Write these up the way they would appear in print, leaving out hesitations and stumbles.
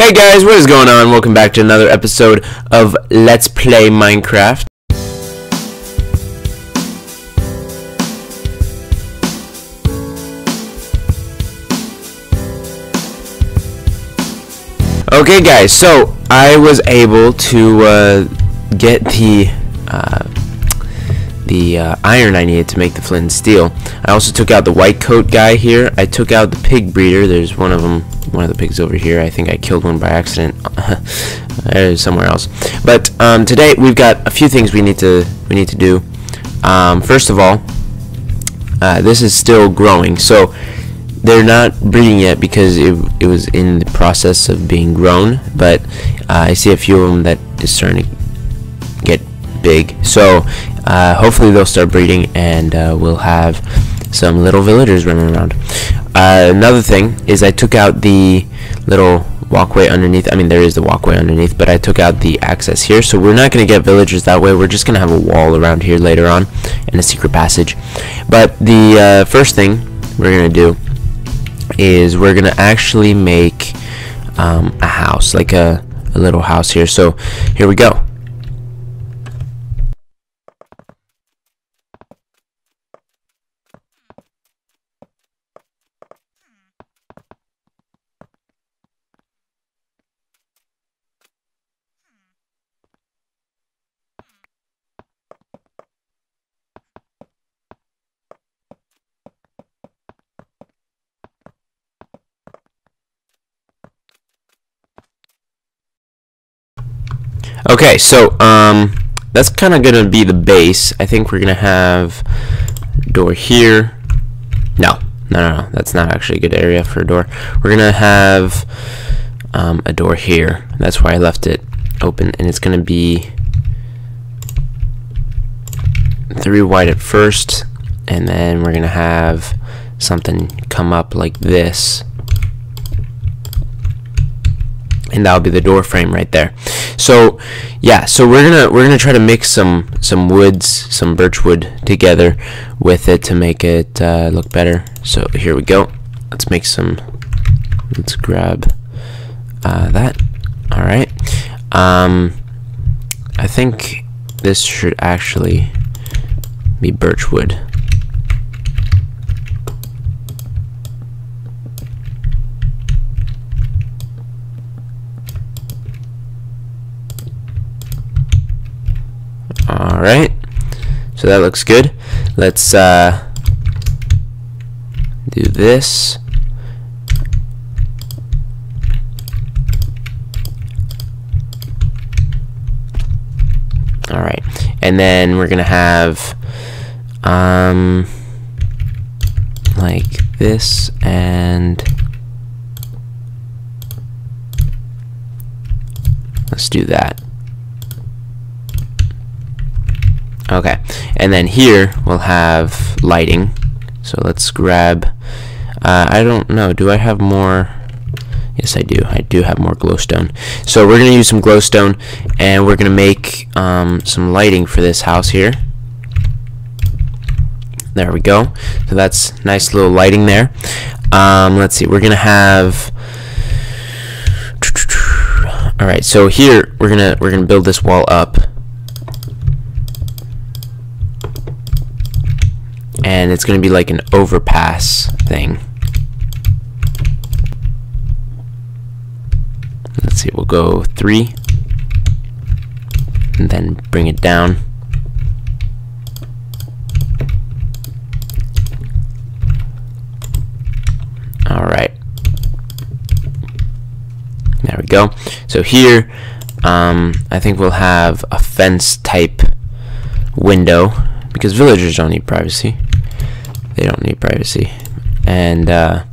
Hey guys, what is going on? Welcome back to another episode of Let's Play Minecraft. Okay guys, so I was able to get the iron I needed to make the flint and steel. I also took out the white coat guy here. I took out the pig breeder. There's one of the pigs over here. I think I killed one by accident. Somewhere else. But today we've got a few things we need to do. First of all, this is still growing, so they're not breeding yet because it was in the process of being grown. But I see a few of them that is starting to get big, so hopefully they'll start breeding and we'll have some little villagers running around. Another thing is I took out the little walkway underneath. I mean, there is the walkway underneath, but I took out the access here, so we're not going to get villagers that way. We're just going to have a wall around here later on and a secret passage. But the first thing we're going to do is we're going to actually make a house, like a little house here. So here we go. Okay, so that's kind of gonna be the base. I think we're gonna have a door here. No, that's not actually a good area for a door. We're gonna have a door here. That's why I left it open, and it's gonna be 3 wide at first, and then we're gonna have something come up like this, and that'll be the door frame right there. So yeah, so we're gonna try to mix some woods, some birch wood together with it to make it look better. So here we go. Let's make some. Let's grab that. All right. I think this should actually be birch wood. Alright, so that looks good. Let's do this. Alright, and then we're gonna have like this, and let's do that. Okay, and then here we'll have lighting. So let's grab, I don't know, do I have more? Yes, I do. I do have more glowstone. So we're going to use some glowstone, and we're going to make some lighting for this house here. There we go. So that's nice little lighting there. Let's see, we're going to have, alright, so here we're gonna build this wall up. And it's going to be like an overpass thing. Let's see, we'll go 3 and then bring it down. Alright, there we go. So here I think we'll have a fence type window, because villagers don't need privacy. They don't need privacy. And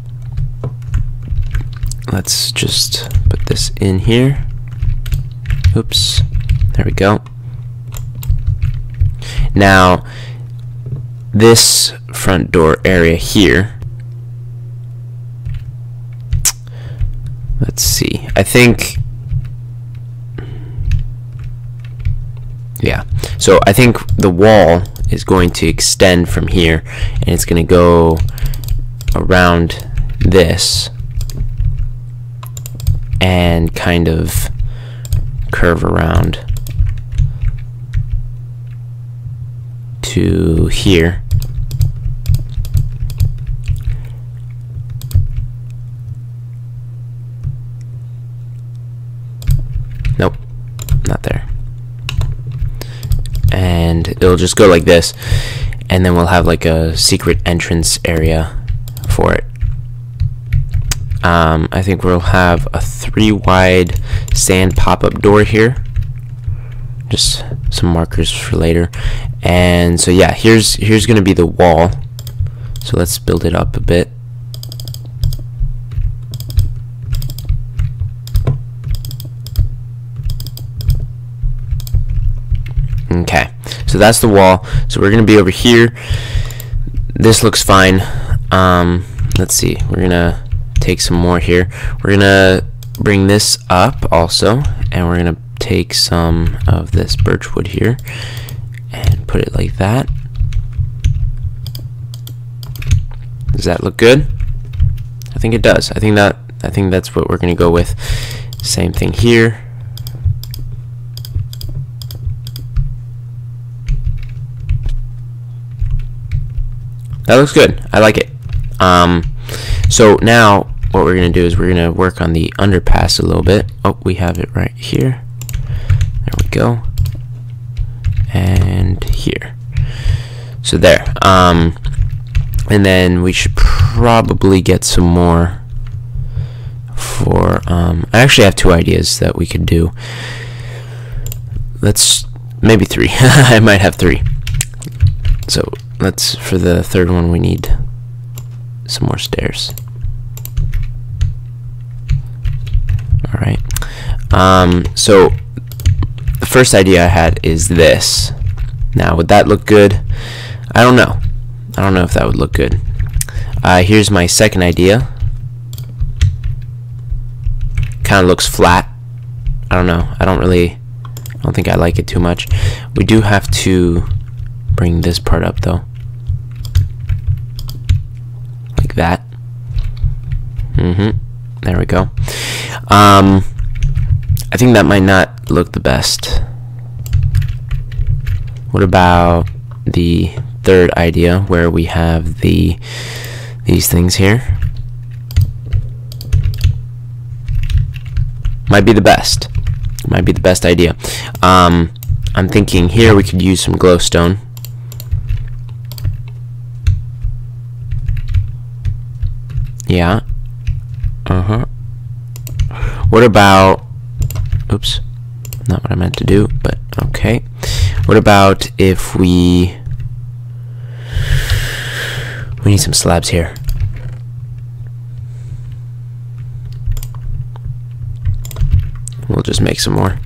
let's just put this in here. Oops. There we go. Now, this front door area here. Let's see. I think, yeah. So I think the wall is going to extend from here, and it's going to go around this, and kind of curve around to here. Nope, not there. And it'll just go like this, and then we'll have like a secret entrance area for it. I think we'll have a 3 wide sand pop-up door here, just some markers for later. And so yeah, here's gonna be the wall, so let's build it up a bit. Okay, so that's the wall. So we're gonna be over here. This looks fine. Let's see, we're gonna take some more here. We're gonna bring this up also, and we're gonna take some of this birch wood here and put it like that. Does that look good? I think it does. I think that's what we're gonna go with. Same thing here. That looks good. I like it. So now what we're gonna do is we're gonna work on the underpass a little bit. Oh, we have it right here. There we go. And here. So there. And then we should probably get some more for I actually have 2 ideas that we could do. Let's maybe 3. I might have 3. So let's, for the third one, we need some more stairs. Alright. So the first idea I had is this. Now, would that look good? I don't know. I don't know if that would look good. Here's my second idea. Kind of looks flat. I don't know. I don't think I like it too much. We do have to bring this part up though. Like that. There we go. I think that might not look the best. What about the third idea where we have these things here? Might be the best. Might be the best idea. I'm thinking here we could use some glowstone. Yeah. What about, oops, not what I meant to do, but okay. What about if we need some slabs here? We'll just make some more.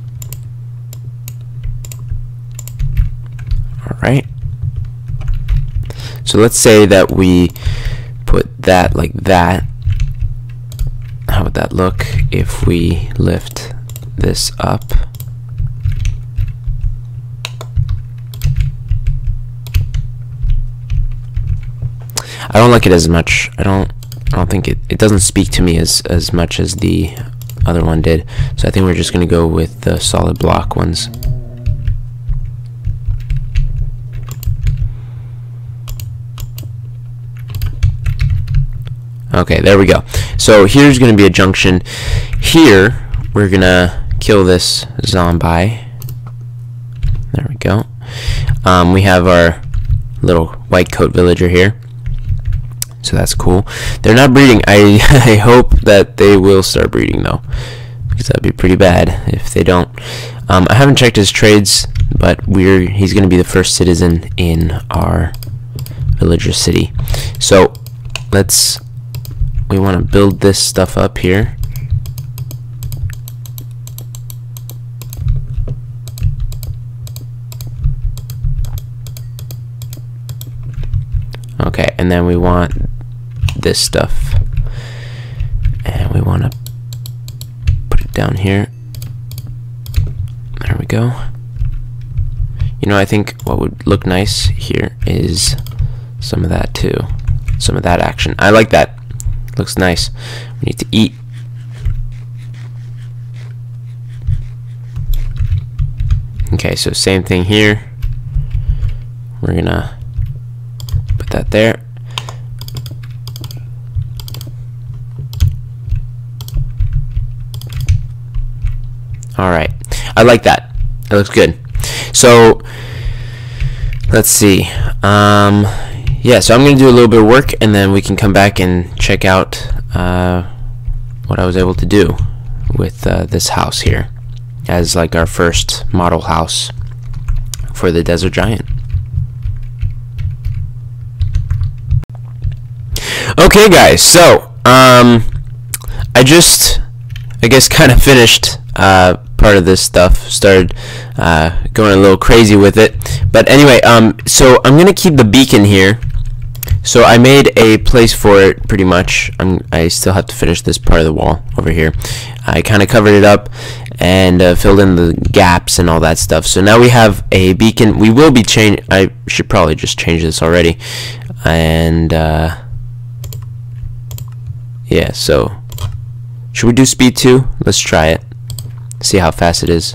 Alright. So let's say that we put that like that. How would that look if we lift this up? I don't like it as much. I don't think it doesn't speak to me as much as the other one did. So I think we're just gonna go with the solid block ones. Okay, there we go. So here's gonna be a junction. Here we're gonna kill this zombie. There we go. We have our little white coat villager here. So that's cool. They're not breeding. I hope that they will start breeding though, because that'd be pretty bad if they don't. I haven't checked his trades, but he's gonna be the first citizen in our villager city. So we want to build this stuff up here. Okay, and then we want this stuff, and we want to put it down here. There we go. You know, I think what would look nice here is some of that too. Some of that action. I like that. Looks nice. We need to eat. Okay, so same thing here. We're gonna put that there. Alright, I like that. It looks good. So let's see. Yeah, so I'm gonna do a little bit of work, and then we can come back and check out what I was able to do with this house here as like our first model house for the Desert Giant. Okay guys, so I guess kind of finished part of this stuff, started going a little crazy with it, but anyway, so I'm gonna keep the beacon here. So I made a place for it pretty much. I still have to finish this part of the wall over here. I kind of covered it up and filled in the gaps and all that stuff. So now we have a beacon. We will be I should probably just change this already. And yeah, so should we do speed 2? Let's try it. See how fast it is.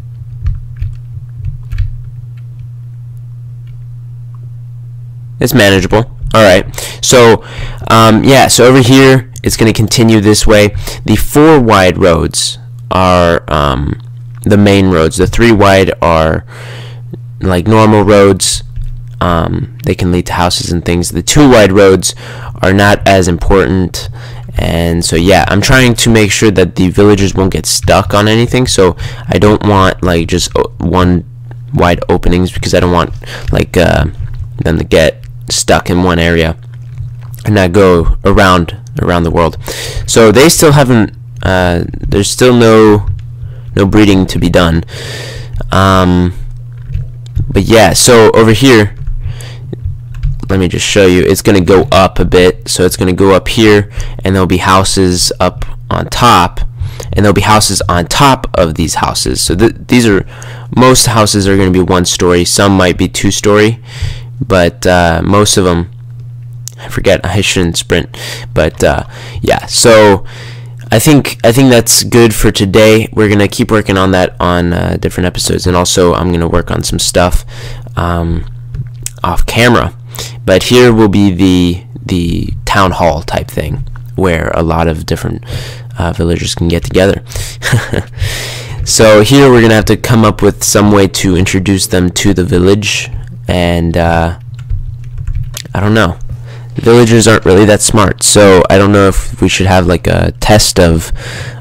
It's manageable. Alright, so yeah, so over here it's going to continue this way. The 4 wide roads are the main roads. The 3 wide are like normal roads. They can lead to houses and things. The 2 wide roads are not as important, and so yeah, I'm trying to make sure that the villagers won't get stuck on anything. So I don't want like just 1 wide openings, because I don't want like them to get stuck in one area and not go around the world. So they still haven't there's still no breeding to be done, but yeah, so over here, let me just show you, it's gonna go up a bit. So it's gonna go up here, and there'll be houses up on top, and there'll be houses on top of these houses. So these are, most houses are gonna be 1 story, some might be 2 story, but most of them, I forget, I shouldn't sprint, but yeah, so I think that's good for today. We're gonna keep working on that on different episodes, and also I'm gonna work on some stuff off camera. But here will be the town hall type thing, where a lot of different villagers can get together. So here we're gonna have to come up with some way to introduce them to the village. And I don't know, the villagers aren't really that smart, so I don't know if we should have like a test of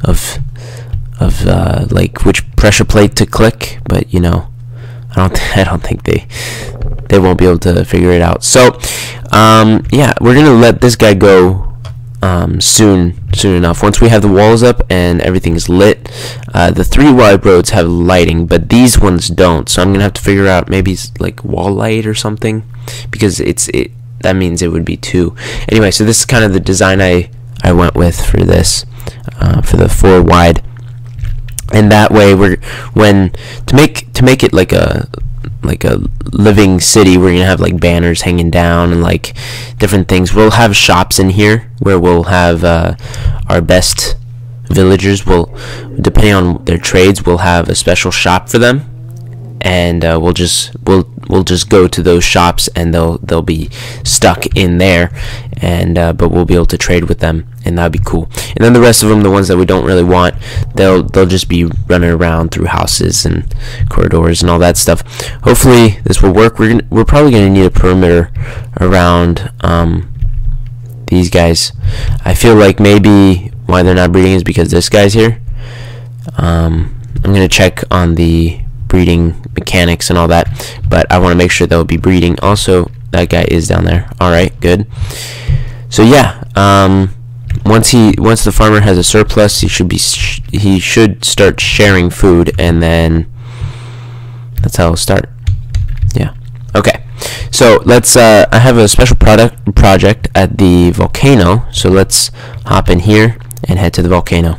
like which pressure plate to click, but you know, I don't think they won't be able to figure it out. So yeah, we're gonna let this guy go soon enough. Once we have the walls up and everything's lit. The 3 wide roads have lighting, but these ones don't, so I'm gonna have to figure out maybe like wall light or something, because that means it would be 2. Anyway, so this is kind of the design I went with for this, for the 4 wide, and that way to make it like a living city, we're gonna have like banners hanging down and like different things. We'll have shops in here where we'll have our best villagers will, depending on their trades, we'll have a special shop for them, and we'll just go to those shops, and they'll be stuck in there, and but we'll be able to trade with them, and that'd be cool. And then the rest of them, the ones that we don't really want, they'll just be running around through houses and corridors and all that stuff. Hopefully this will work. We're probably gonna need a perimeter around these guys. I feel like maybe why they're not breeding is because this guy's here. I'm gonna check on the breeding mechanics and all that, but I want to make sure they'll be breeding. Also, that guy is down there. Alright, good. So yeah, once the farmer has a surplus, he should start sharing food, and then that's how it'll start. Yeah. Okay. So let's I have a special project at the volcano, so let's hop in here and head to the volcano.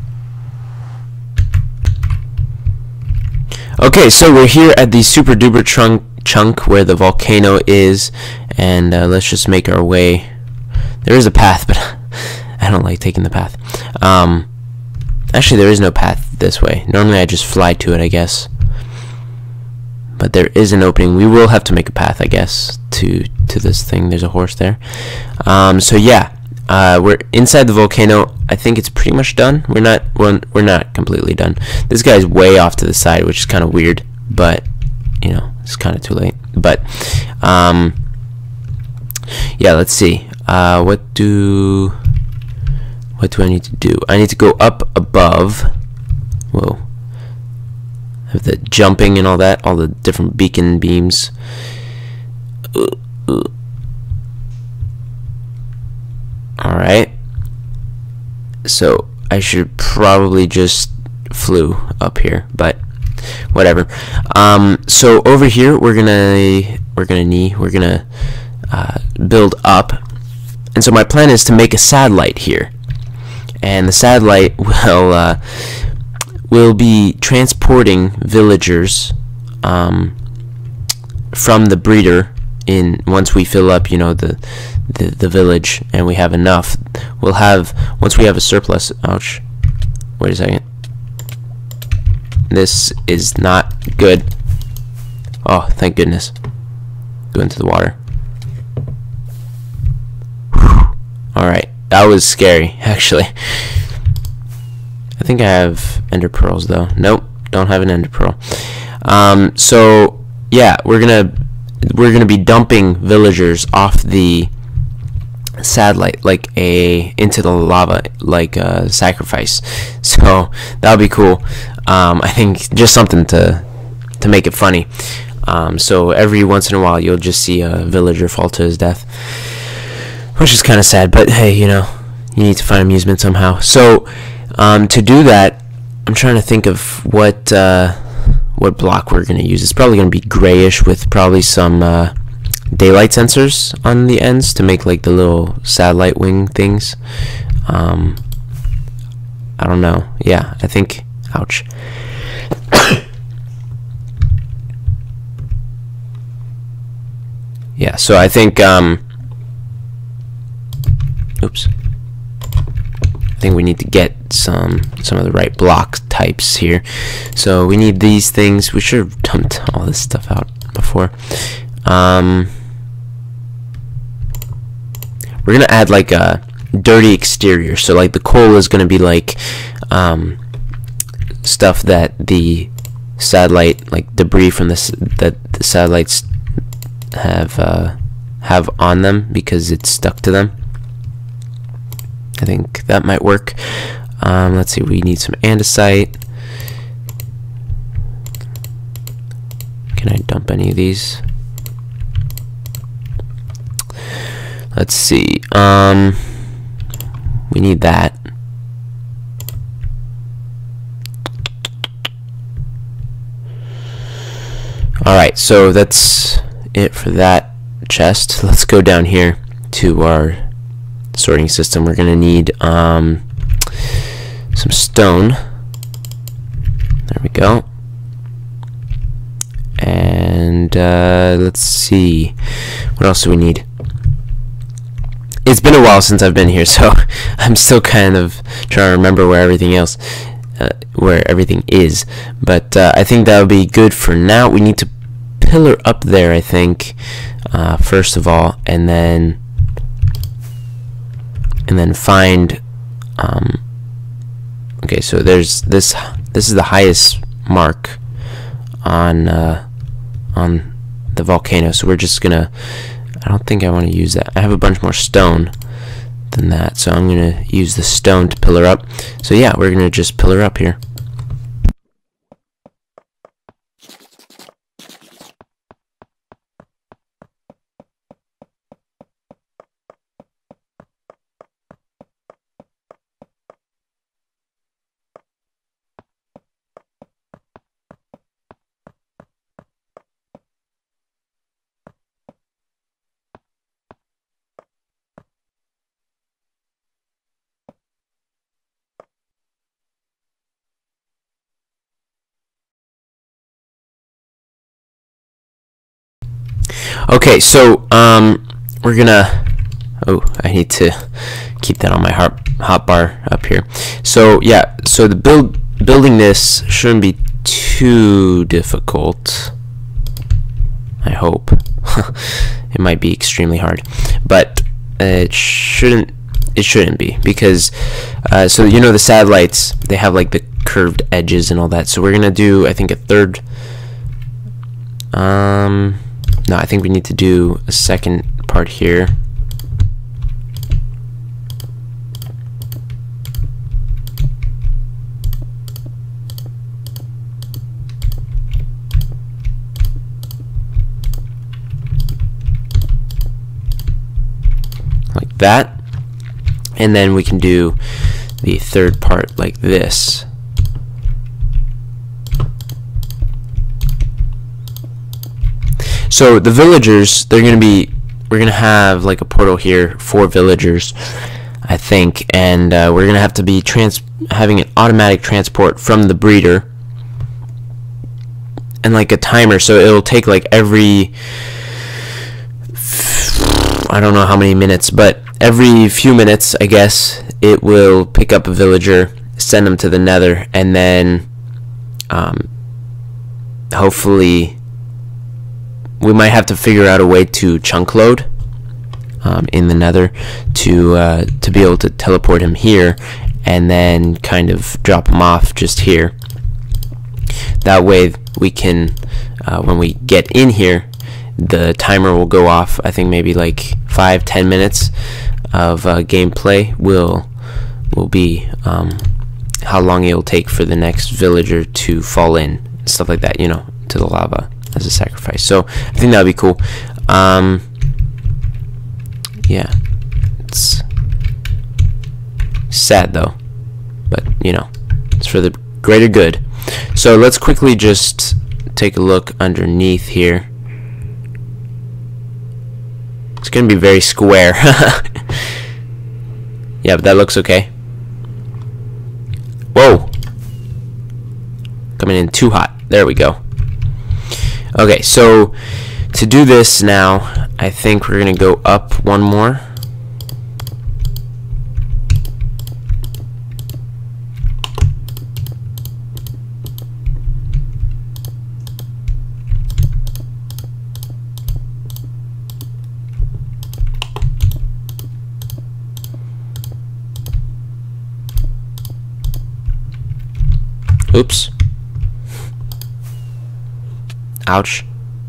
Okay, so we're here at the super duper chunk where the volcano is, and let's just make our way. There is a path, but I don't like taking the path. Actually, there is no path this way. Normally I just fly to it, I guess. but there is an opening. We will have to make a path, I guess, to this thing. There's a horse there. So yeah, we're inside the volcano. I think it's pretty much done. We're not completely done. This guy's way off to the side, which is kind of weird, but you know, it's kind of too late. But yeah, let's see. What do I need to do? I need to go up above. Whoa. Have the jumping and all that, all the different beacon beams. Alright. So I should probably just flew up here, but whatever. So over here we're gonna build up, and so my plan is to make a satellite here, and the satellite will be transporting villagers from the breeder once we fill up, you know, the village, and we have enough. We'll have, once we have a surplus. Ouch, wait a second, this is not good. Oh, thank goodness. Go into the water. Alright, that was scary, actually. I think I have ender pearls though. Nope, don't have an ender pearl. So yeah, we're gonna be dumping villagers off the satellite into the lava, like a sacrifice. So that'll be cool. I think just something to make it funny. So every once in a while you'll just see a villager fall to his death, which is kind of sad, but hey, you know, you need to find amusement somehow. So to do that, I'm trying to think of what block we're going to use. It's probably going to be grayish with probably some daylight sensors on the ends to make like the little satellite wing things. I don't know. Yeah, I think, ouch. Yeah, so I think oops, I think we need to get some of the right block types here. So we need these things. We should have dumped all this stuff out before. We're gonna add like a dirty exterior, so like the coal is gonna be like stuff that the satellite, like debris from that the satellites have on them because it's stuck to them. I think that might work. Let's see, we need some andesite. Can I dump any of these? Let's see. We need that. Alright, so that's it for that chest. Let's go down here to our sorting system. We're gonna need some stone. There we go. And let's see, what else do we need? It's been a while since I've been here, so I'm still kind of trying to remember where everything else is, but I think that'll be good for now. We need to pillar up there, I think, first of all, and then find okay, so there's this is the highest mark on the volcano, so we're just gonna, I don't think I want to use that. I have a bunch more stone than that, so I'm gonna use the stone to pillar up. So yeah, we're gonna just pillar up here. Okay, so we're gonna, oh, I need to keep that on my hotbar up here. So yeah, so the building this shouldn't be too difficult. I hope. It might be extremely hard, but it shouldn't be, because so you know the satellites, they have like the curved edges and all that. So we're gonna do, I think, a third. No, I think we need to do a second part here. Like that. And then we can do the third part like this. So the villagers, we're gonna have like a portal here for villagers, I think, and we're gonna have to be having an automatic transport from the breeder, and like a timer, so it'll take like every, I don't know how many minutes, but every few minutes, I guess, it will pick up a villager, send them to the nether, and then hopefully we might have to figure out a way to chunk load in the nether to be able to teleport him here, and then kind of drop him off just here. That way we can, when we get in here, the timer will go off. I think maybe like 5-10 minutes of gameplay will be how long it'll take for the next villager to fall in, stuff like that, you know, to the lava as a sacrifice. So I think that would be cool. Yeah, it's sad though, but you know, it's for the greater good. So let's quickly just take a look underneath here. It's gonna be very square. Yeah, but that looks okay. Whoa, coming in too hot. There we go. Okay, so to do this now, I think we're gonna go up one more. Oops. Ouch.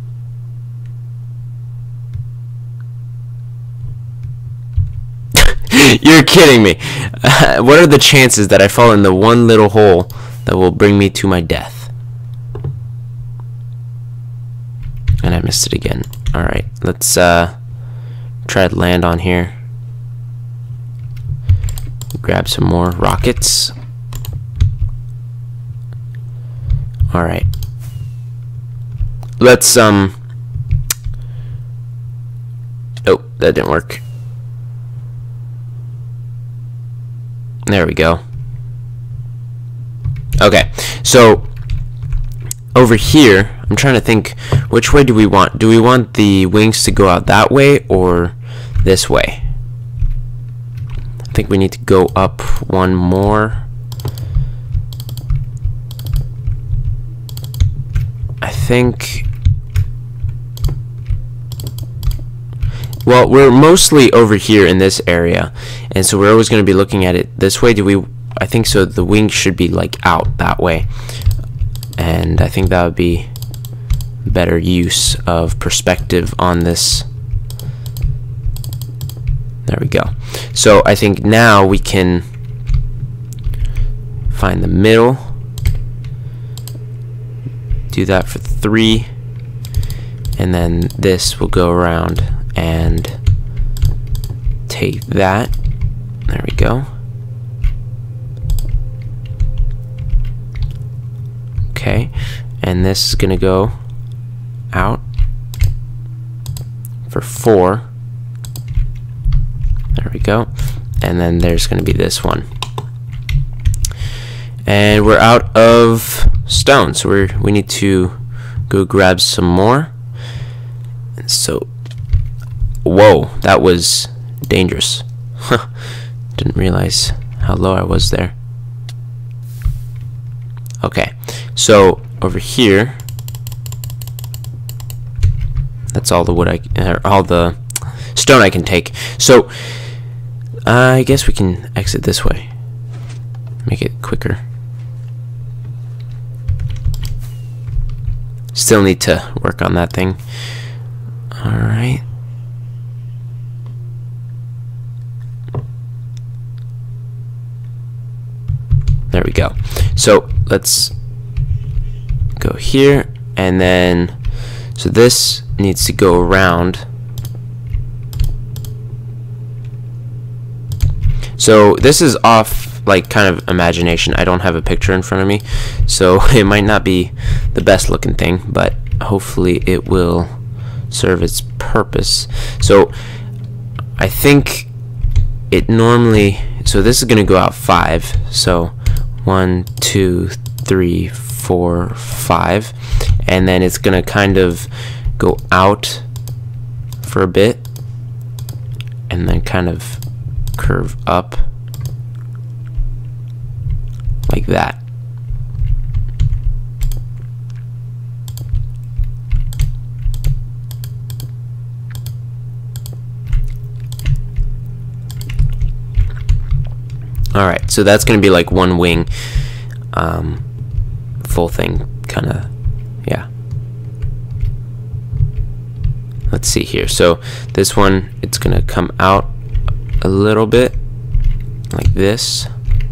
You're kidding me. What are the chances that I fall in the one little hole that will bring me to my death? And I missed it again. Alright, let's try to land on here. Grab some more rockets. Alright. Let's oh, that didn't work. There we go. Okay, so over here, I'm trying to think, which way do we want? Do we want the wings to go out that way or this way? I think we need to go up one more. I think, well, we're mostly over here in this area, and so we're always going to be looking at it this way. I think so the wings should be like out that way, and I think that would be better use of perspective on this. There we go. So I think now we can find the middle, do that for 3, and then this will go around and take that. There we go. Okay, and this is gonna go out for 4. There we go. And then there's gonna be this one. And we're out of stone, so we need to go grab some more. And so, whoa, that was dangerous. Didn't realize how low I was there. Okay, so over here That's all the wood all the stone I can take. So I guess we can exit this way. Make it quicker. Still need to work on that thing. Alright. There we go. So let's go here, and then so this needs to go around. So this is off, like, kind of imagination. I don't have a picture in front of me, so it might not be the best looking thing, but hopefully it will serve its purpose. So I think it normally, so this is going to go out 5. So 1, 2, 3, 4, 5, and then it's going to kind of go out for a bit and then kind of curve up like that. Alright, so that's going to be like one wing, full thing, kind of, yeah. Let's see here. So this one, it's going to come out a little bit like this.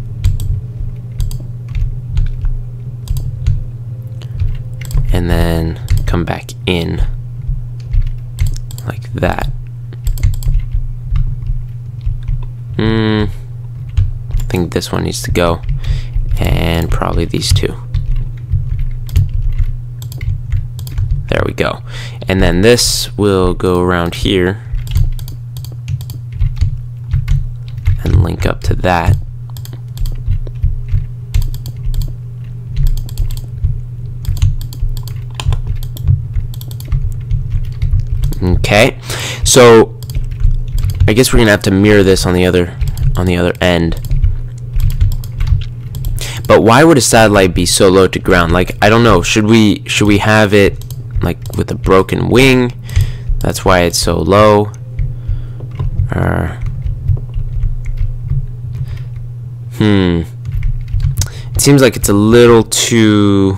And then come back in like that. I think this one needs to go, and probably these two. There we go. And then this will go around here and link up to that. Okay, so I guess we're gonna have to mirror this on the other end. But why would a satellite be so low to ground? Like, I don't know. Should we have it like with a broken wing? That's why it's so low. It seems like it's a little too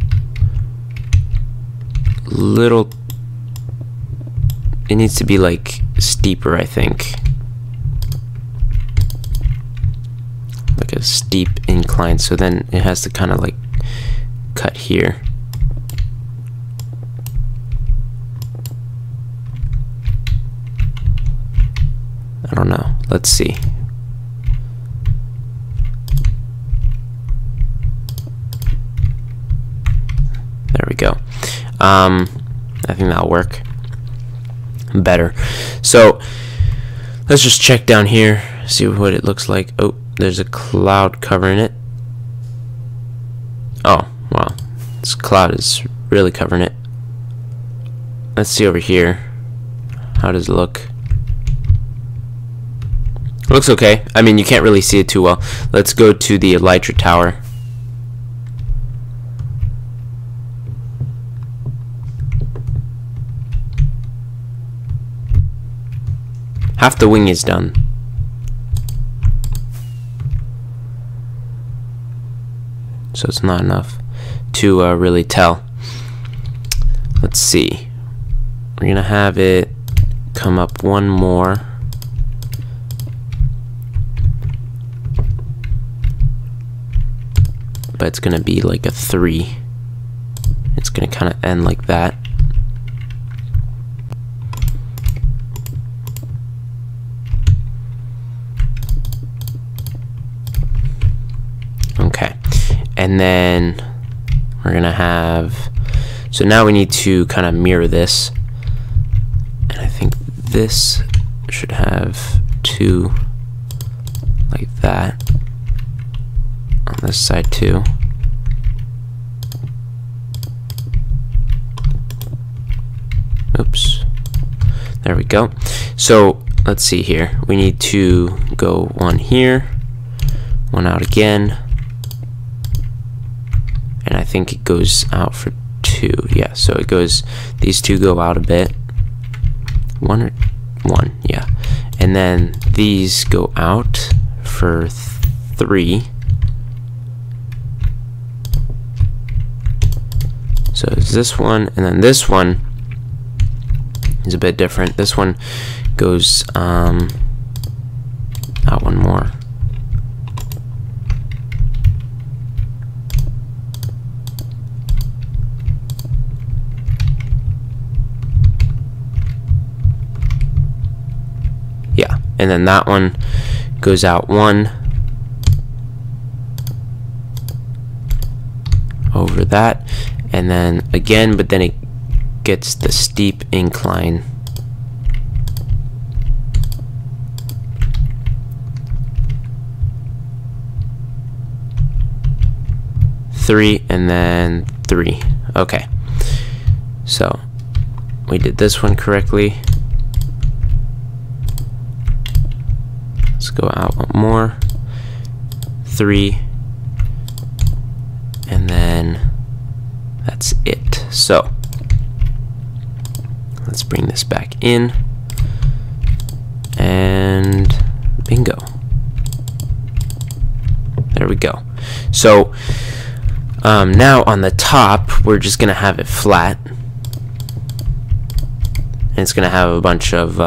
it needs to be like steeper, I think. Like a steep incline, so then it has to kind of like cut here. I don't know. Let's see. There we go. I think that'll work better. So let's just check down here, see what it looks like. Oh, there's a cloud covering it. Oh, wow. This cloud is really covering it. Let's see over here. How does it look? It looks okay. I mean, you can't really see it too well. Let's go to the Elytra Tower. Half the wing is done. So it's not enough to really tell. Let's see. We're gonna have it come up one more. But it's gonna be like a 3. It's gonna kind of end like that. Okay, and then we're gonna have, so now we need to kind of mirror this, and I think this should have 2 like that on this side too. Oops, there we go. So let's see here, we need to go one here, one out again, and I think it goes out for 2. Yeah, so it goes, these two go out a bit one or one, yeah. And then these go out for 3. So it's this one, and then this one is a bit different. This one goes out one more. Yeah, and then that one goes out 1 over that, and then again, but then it gets the steep incline. Three and then 3. Okay, so we did this one correctly. Let's go out one more. 3, and then that's it. So let's bring this back in, and bingo. There we go. So now on the top, we're just gonna have it flat, and it's gonna have a bunch of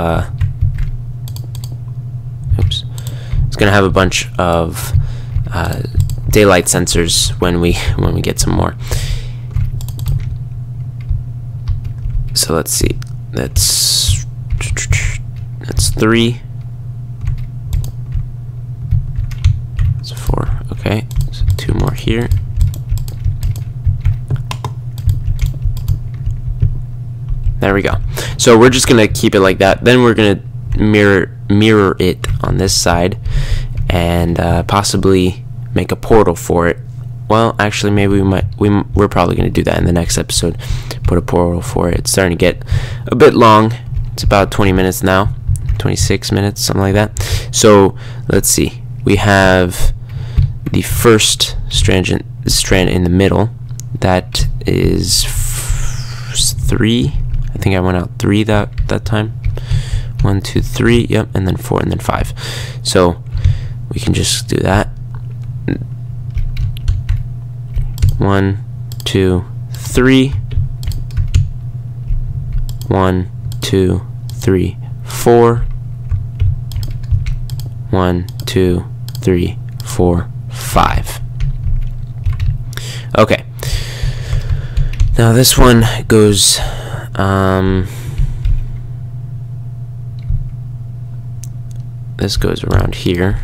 it's gonna have a bunch of daylight sensors when we get some more. So let's see. That's 3. That's 4. Okay, so 2 more here. There we go. So we're just gonna keep it like that. Then we're gonna mirror it on this side, and possibly make a portal for it. Well, actually, maybe we're probably gonna do that in the next episode. Put a portal for it. It's starting to get a bit long. It's about 20 minutes now, 26 minutes, something like that. So let's see. We have the first strand in the middle. That is 3. I think I went out 3 that time. 1, 2, 3. Yep, and then 4, and then 5. So we can just do that. 1, 2, 3. 1, 2, 3, 4. 1, 2, 3, 4, 5. Okay. Now this one goes this goes around here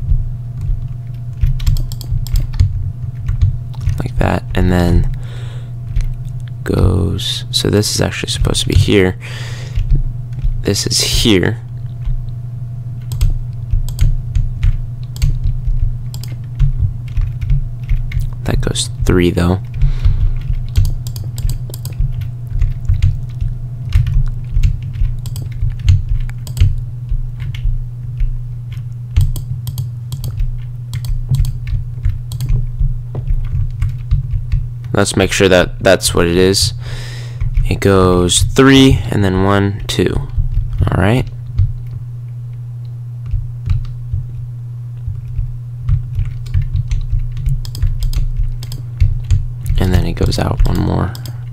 like that, and then goes, so this is actually supposed to be here. This is here. That goes 3 though. Let's make sure that that's what it is. It goes 3 and then 1, 2. All right. And then it goes out one more.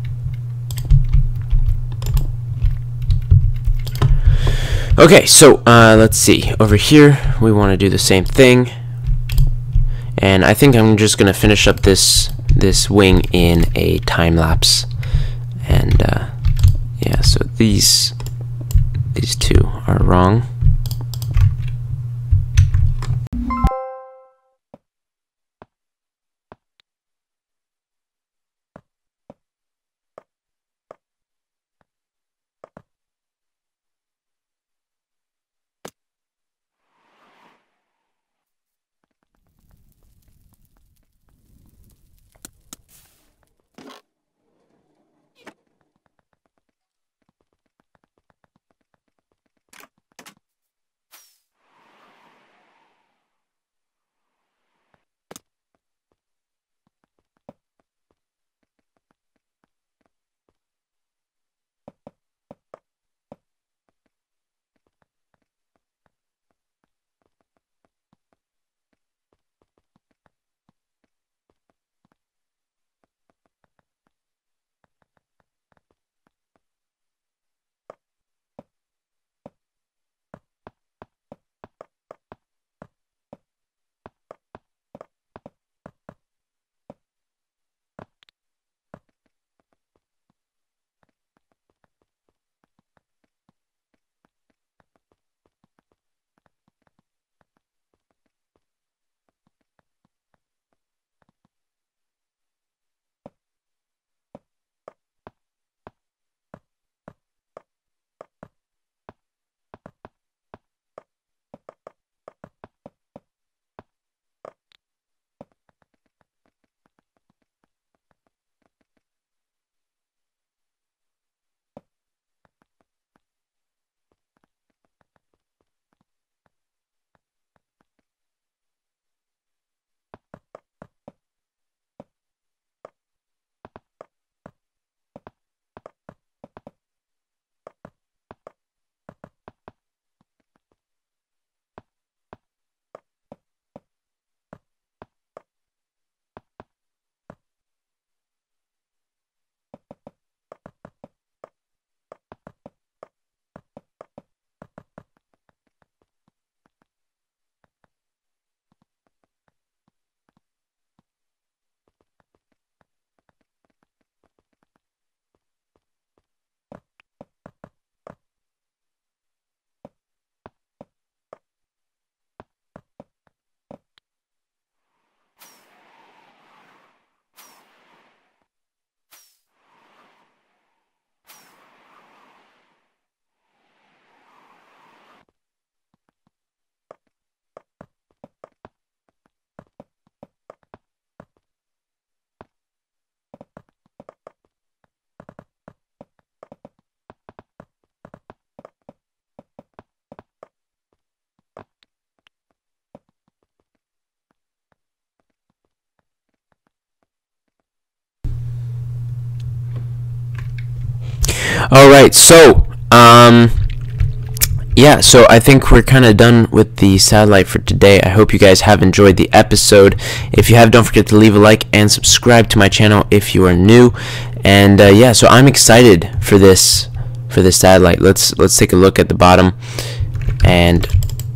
Okay, so let's see. Over here, we want to do the same thing. And I think I'm just going to finish up this wing in a time lapse. And yeah, so these 2 are wrong. All right, so yeah, so I think we're kind of done with the satellite for today. I hope you guys have enjoyed the episode. If you have, don't forget to leave a like and subscribe to my channel if you are new. And yeah, so I'm excited for this satellite. Let's take a look at the bottom, and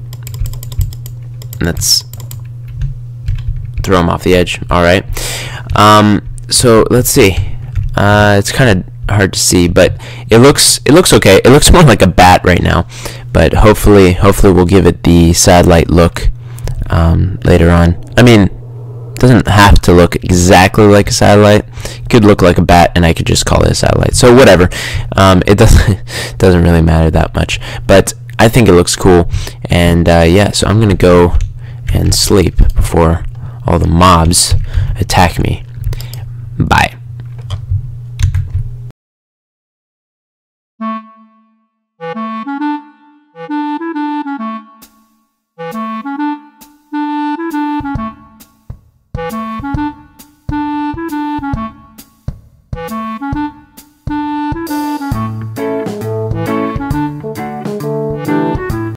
let's throw him off the edge. All right. So let's see. It's kind of hard to see, but it looks okay. It looks more like a bat right now, but hopefully we'll give it the satellite look later on. I mean, it doesn't have to look exactly like a satellite. It could look like a bat, and I could just call it a satellite. So whatever. It doesn't really matter that much, but I think it looks cool. And yeah, so I'm gonna go and sleep before all the mobs attack me. Bye.